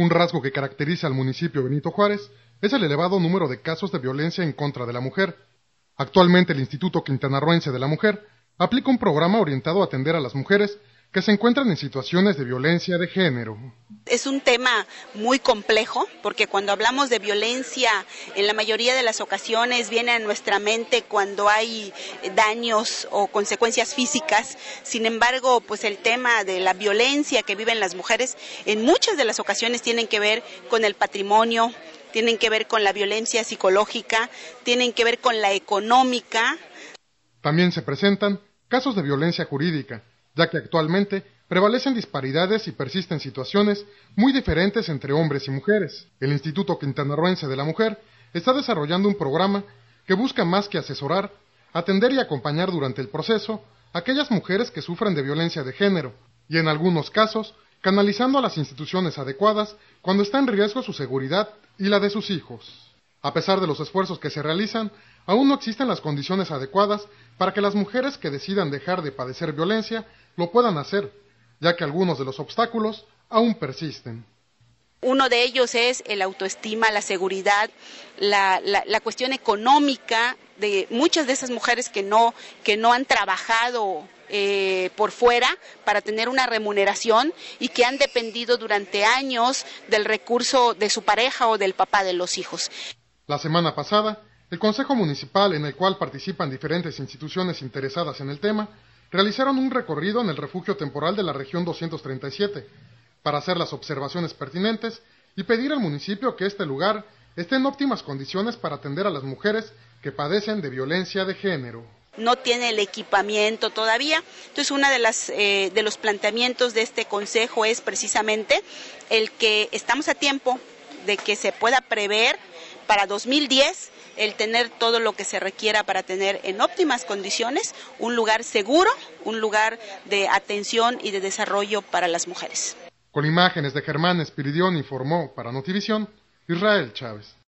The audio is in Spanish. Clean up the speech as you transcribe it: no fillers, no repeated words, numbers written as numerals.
Un rasgo que caracteriza al municipio Benito Juárez es el elevado número de casos de violencia en contra de la mujer. Actualmente el Instituto Quintanarroense de la Mujer aplica un programa orientado a atender a las mujeres que se encuentran en situaciones de violencia de género. Es un tema muy complejo porque cuando hablamos de violencia, en la mayoría de las ocasiones viene a nuestra mente cuando hay daños o consecuencias físicas. Sin embargo, pues el tema de la violencia que viven las mujeres en muchas de las ocasiones tienen que ver con el patrimonio, tienen que ver con la violencia psicológica, tienen que ver con la económica. También se presentan casos de violencia jurídica, ya que actualmente prevalecen disparidades y persisten situaciones muy diferentes entre hombres y mujeres. El Instituto Quintanarroense de la Mujer está desarrollando un programa que busca más que asesorar, atender y acompañar durante el proceso a aquellas mujeres que sufren de violencia de género, y en algunos casos, canalizando a las instituciones adecuadas cuando está en riesgo su seguridad y la de sus hijos. A pesar de los esfuerzos que se realizan, aún no existen las condiciones adecuadas para que las mujeres que decidan dejar de padecer violencia lo puedan hacer, ya que algunos de los obstáculos aún persisten. Uno de ellos es el autoestima, la seguridad, la cuestión económica de muchas de esas mujeres que no han trabajado por fuera para tener una remuneración y que han dependido durante años del recurso de su pareja o del papá de los hijos. La semana pasada, el Consejo Municipal, en el cual participan diferentes instituciones interesadas en el tema, realizaron un recorrido en el refugio temporal de la región 237 para hacer las observaciones pertinentes y pedir al municipio que este lugar esté en óptimas condiciones para atender a las mujeres que padecen de violencia de género. No tiene el equipamiento todavía, entonces uno de los planteamientos de este consejo es precisamente el que estamos a tiempo de que se pueda prever para 2010 el tener todo lo que se requiera para tener en óptimas condiciones un lugar seguro, un lugar de atención y de desarrollo para las mujeres. Con imágenes de Germán Espiridión informó para Notivisión Israel Chávez.